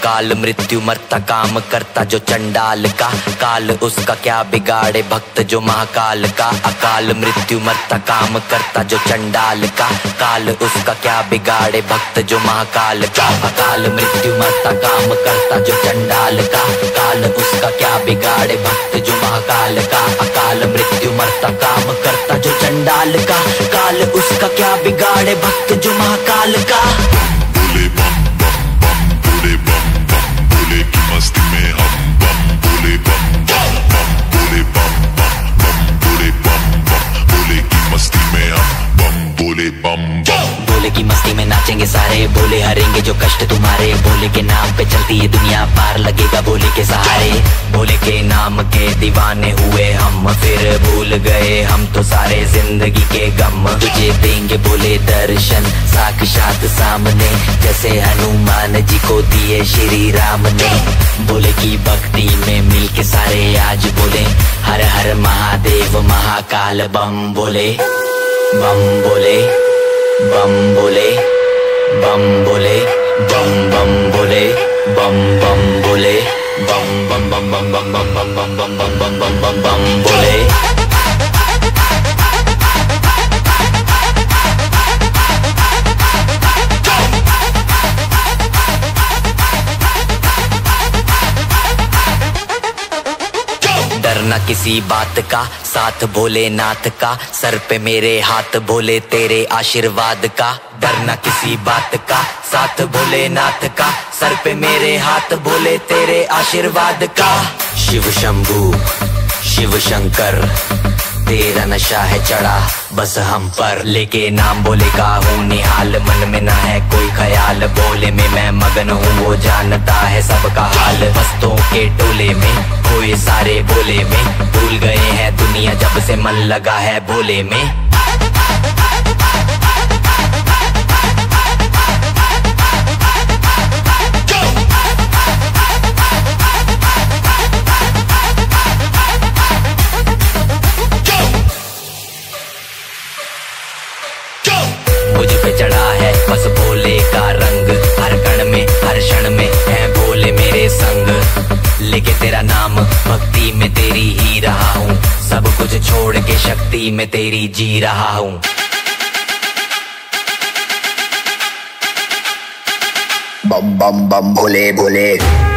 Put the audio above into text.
अकाल मृत्यु मरता काम करता जो चंडाल का, काल उसका क्या बिगाड़े भक्त जो महाकाल का। अकाल मृत्यु मरता काम करता जो चंडाल का, काल उसका क्या बिगाड़े भक्त जो महाकाल का। अकाल मृत्यु मरता काम करता जो चंडाल का, काल उसका क्या बिगाड़े भक्त जो महाकाल का। अकाल मृत्यु मरता काम करता जो चंडाल का, काल उसका क्या बिगाड़े भक्त जो महाकाल का। बोले बम बम बम बोले बम बम बोले की मस्ती में हम बम बोले बम बम बम बोले बम बम बम बोले बम बम बोले की मस्ती में हम बम बोले बम बम। बोले की मस्ती में नाचेंगे सारे, बोले हरेंगे जो कष्ट तुम्हारे। बोले के नाम पे चलती है दुनिया, पार लगेगा बोले के सहारे। बोले के नाम के दीवाने हुए हम, फिर भूल गए हम तो सारे जिंदगी के गम। तुझे देंगे बोले दर्शन साक्षात सामने, जैसे हनुमान जी को दिए श्री राम ने। बोले की भक्ति में मिल के सारे आज बोले हर हर महादेव महाकाल बम बोले। बम बोले बम बोले बम बोले बम बम बोले बम बम बोले बम बम बम बम बम बम बम बम बम बम बम बम बम बोले। डरना किसी बात का, साथ भोलेनाथ का, सर पे मेरे हाथ भोले तेरे आशीर्वाद का। डरना किसी बात का, साथ भोलेनाथ का, सर पे मेरे हाथ भोले तेरे आशीर्वाद का। शिव शंभू शिव शंकर तेरा नशा है चढ़ा बस हम पर, लेके नाम बोले का हूँ निहाल, मन में ना है कोई ख्याल। बोले में मैं मगन हूँ वो जानता है सबका हाल। मस्तों के टोले में खोए सारे बोले में, भूल गए हैं दुनिया जब से मन लगा है बोले में। मुझ पे चढ़ा है बस भोले का रंग, हर कण में हर क्षण में है भोले मेरे संग। लेके तेरा नाम भक्ति में तेरी ही रहा हूँ, सब कुछ छोड़ के शक्ति में तेरी जी रहा हूँ। बम बम बम भोले भोले।